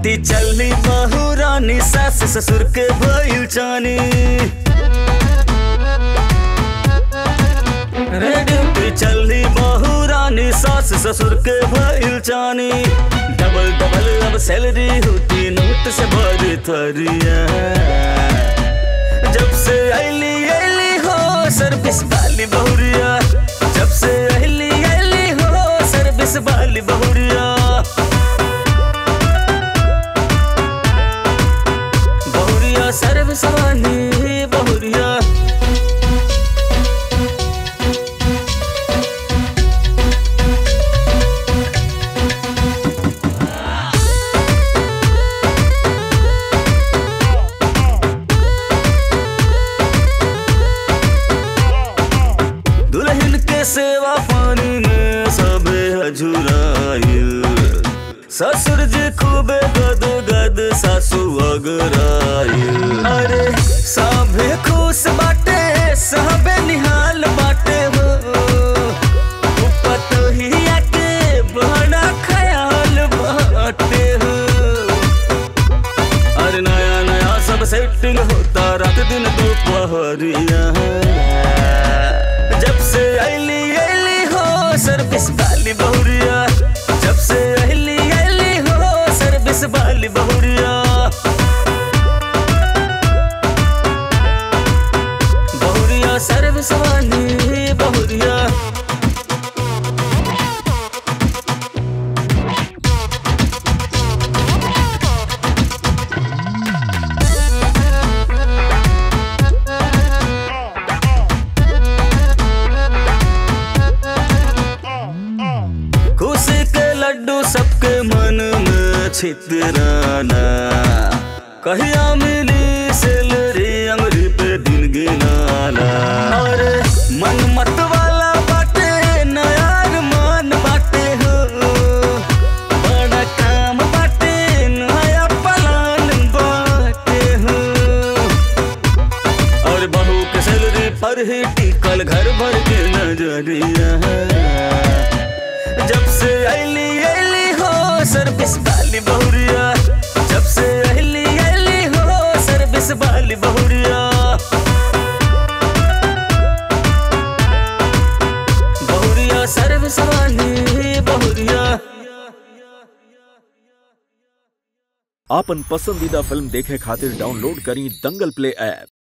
Duty चली बहू रानी सास ससुर के भइल जानी। रे ड्यूटी चली बहू रानी सास ससुर के भइल जानी। डबल डबल अब सैलरी होती नोट से भरी थरिया। जब से अली अली हो सर्विस वाली बहुरिया। जब से अली अली हो सर्विस वाली बहुरिया। बहुरिया सर्विस वाली बहुरिया। सेवा पानी में सबे हजुराइल। ससुर जी खूबे गद गद सासु अगराइल। अरे सबे खुश बाटे सबे निहाल बाटे हो। पतोहिया के बड़ा ख्याल बाटे हो। अरे नया नया सब सेटिंग होता रात दिन दोपहरिया। जब से अली अली हो सर्विस वाली बहुरिया। जब से अली अली हो सर्विस वाली बहुरिया। बहुरिया सर्विस वाली बहुरिया। खुशी के लड्डू सबके मन में छितराना। कहिया मिली सैलरी अंगुरी पे दिन गिनाना। अरे मन मत वाला बाटे नया मान बाटे हो। बड़ा काम बाटे नया प्लान बाटे हो। और बहू के सैलरी पर ही टिकल घर भर के नजरिया। जब से अली अली हो सर्विस वाली बहुरिया। जब से अली अली हो सर्विस वाली बहुरिया। बहुरिया सर्विस वाली बहुरिया। आपन पसंदीदा फिल्म देखे खातिर डाउनलोड करी दंगल प्ले ऐप।